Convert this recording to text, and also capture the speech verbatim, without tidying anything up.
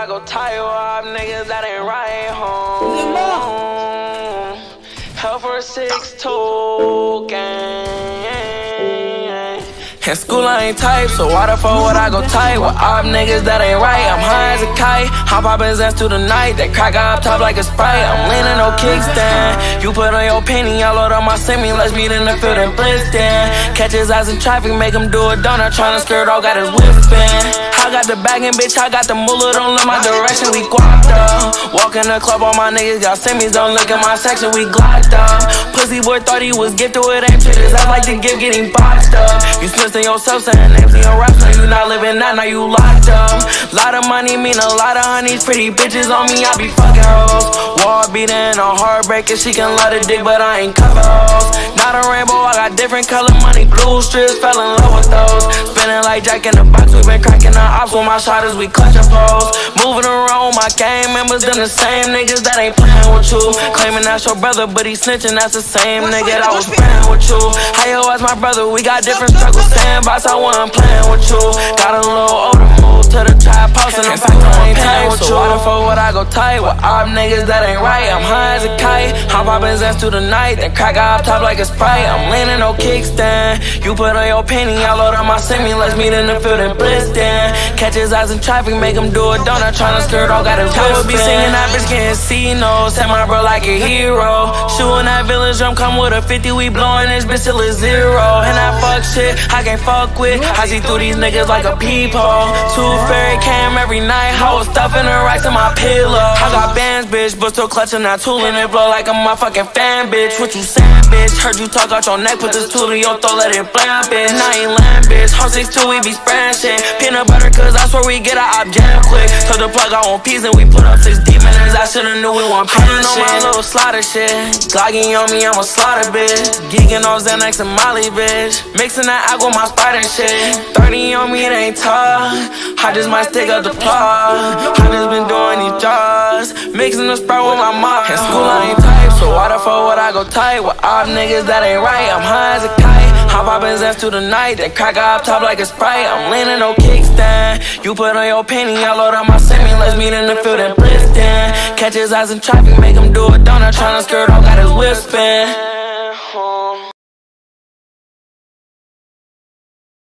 I go tie you up, niggas that ain't right home. Hell for a six two gang. In school I ain't type, so why the fuck would I go tight with op niggas that ain't right? I'm high as a kite, I'm poppin' zest through the night. That crack up top like a Sprite, I'm leaning no kickstand. You put on your penny, I load up my semi, let's meet in the field and blitz then. Catch his eyes in traffic, make him do a donut, tryna skirt all, got his whip spin. I got the bag and bitch, I got the mullet, don't look my direction, we guapped up. Walk in the club, all my niggas got semis, don't look at my section, we glocked up. Pussy boy thought he was gifted with ain't shit, I like the gift getting boxed up. You twisting yourself, saying names in your raps, now you not living that, now you locked up. Lot of money mean a lot of honeys, pretty bitches on me, I be fucking hoes. Wall beating on heartbreaking, she can love the dick, but I ain't cover hoes. Not a rainbow, I got different color money, blue strips, fell in love with those. Spinning like Jack in the Box, we been cracking the ops with my shotters, we clutching foes. Moving around my gang members, them the same niggas that ain't playing with you. Claiming that's your brother, but he snitching, that's the same nigga that was playing with you. How you as my brother, we got different struggles, sandbox, I wasn't playing with you. Got a little older, move to the trap house, and in fact I ain't playing with you. So why the fuck would I go tight with op niggas that ain't right? I'm high as a kite, I'm poppin' zest through the night. That crack up top like a Sprite, I'm leaning no kickstand. You put on your penny, I load up my semi, let's meet in the field and blitz then. Catch his eyes in traffic, make him do a donut, tryna skirt all, got his whip spin. Be singing that bitch can't see no, set my bro like a hero. Shooting that village drum, come with a fifty, we blowing this bitch till it's zero. And that fuck shit, I can't fuck with, I see through these niggas like a peephole. Two fairy cam every night, I was stuffing the racks in my pillow. I got bands, bitch, but still clutching that tool and it blow like a motherfucking fan, bitch. What you saying, bitch? Heard you talk out your neck, put this tool in your throat, let it blam, bitch. Now I ain't land, bitch. Home six two, we be spraying shit. Peanut butter, cause that's where we get our op jam quick. Took the plug out on peas and we put up six demons. I should've knew we want pain shit. On my little slaughter shit. Glocking on me, I'm a slaughter, bitch. Geeking on Xanax and Molly, bitch. Mixing that out with my spider shit. thirty on me, it ain't tough. I just might stick up the plug. I just been doing these drugs, mixing the Sprite with my mom. In school I ain't type, so why the fuck would I go tight with op niggas that ain't right? I'm high as a kite, I'm poppin' zest through the night. That crack up top like a Sprite, I'm leaning no kickstand. You put on your penny, I load up my semi, let's meet in the field and blitz then. Catch his eyes in traffic, make him do a donut, tryna skirt all, got his whip spin.